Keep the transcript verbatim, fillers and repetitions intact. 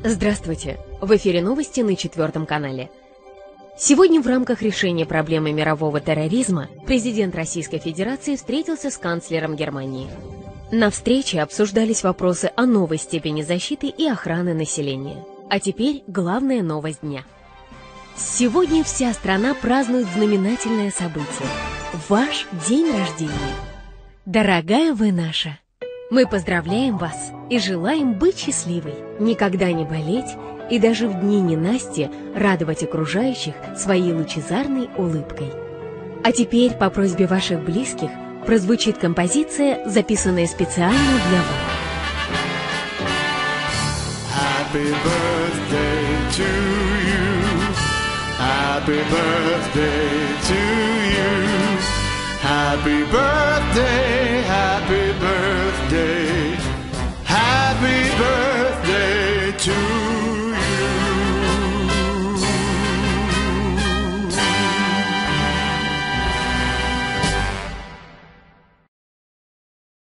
Здравствуйте! В эфире новости на четвертом канале. Сегодня в рамках решения проблемы мирового терроризма президент Российской Федерации встретился с канцлером Германии. На встрече обсуждались вопросы о новой степени защиты и охраны населения. А теперь главная новость дня. Сегодня вся страна празднует знаменательное событие – ваш день рождения. Дорогая вы наша! Мы поздравляем вас и желаем быть счастливой, никогда не болеть и даже в дни ненасти радовать окружающих своей лучезарной улыбкой. А теперь по просьбе ваших близких прозвучит композиция, записанная специально для вас. Happy birthday to you. Happy birthday to you. Happy birthday, happy birthday.